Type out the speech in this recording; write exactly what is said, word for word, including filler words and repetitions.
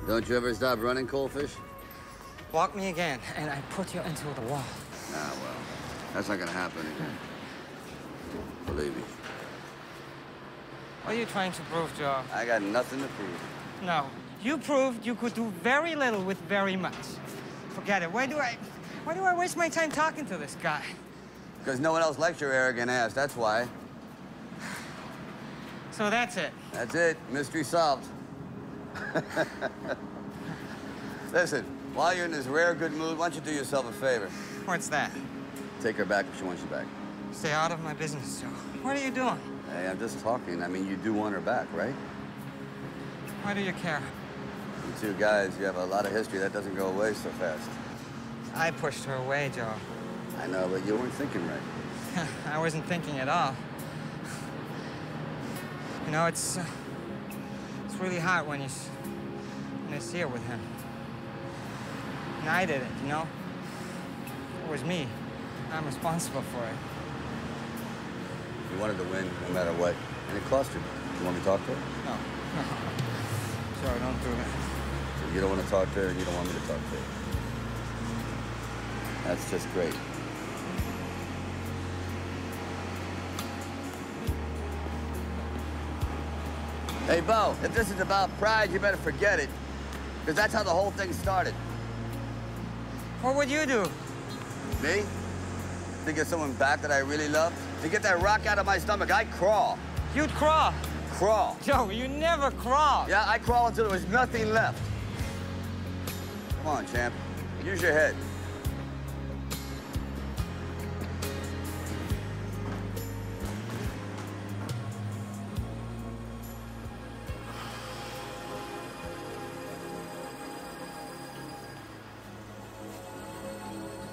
Don't you ever stop running, Coldfish? Walk me again, and I put you into the wall. Ah, well, that's not gonna happen again. Believe me. What are you trying to prove, Joe? I got nothing to prove. No. You proved you could do very little with very much. Forget it. Why do I... Why do I waste my time talking to this guy? Because no one else likes your arrogant ass, that's why. So that's it? That's it. Mystery solved. Listen, while you're in this rare good mood, why don't you do yourself a favor? What's that? Take her back if she wants you back. Stay out of my business, Joe. What are you doing? Hey, I'm just talking. I mean, you do want her back, right? Why do you care? You two guys, you have a lot of history. That doesn't go away so fast. I pushed her away, Joe. I know, but you weren't thinking right. I wasn't thinking at all. You know, it's... Uh, it's really hot when you, s- when you see her with him. And I did it, you know? It was me. I'm responsible for it. You wanted to win no matter what, and it cost you. You want me to talk to her? No. No. Joe, don't do that. So you don't want to talk to her, and you don't want me to talk to her. That's just great. Hey, Beau, if this is about pride, you better forget it. Because that's how the whole thing started. What would you do? Me? To get someone back that I really love? To get that rock out of my stomach, I'd crawl. You'd crawl. Crawl. Joe, you never crawl. Yeah, I crawl until there was nothing left. Come on, champ. Use your head.